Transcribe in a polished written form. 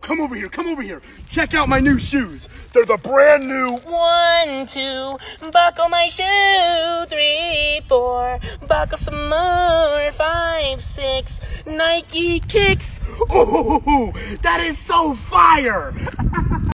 come over here. Check out my new shoes. They're the brand new 1, 2, buckle my shoe. 3, 4, buckle some more. 5, 6, Nike kicks. Ooh, that is so fire.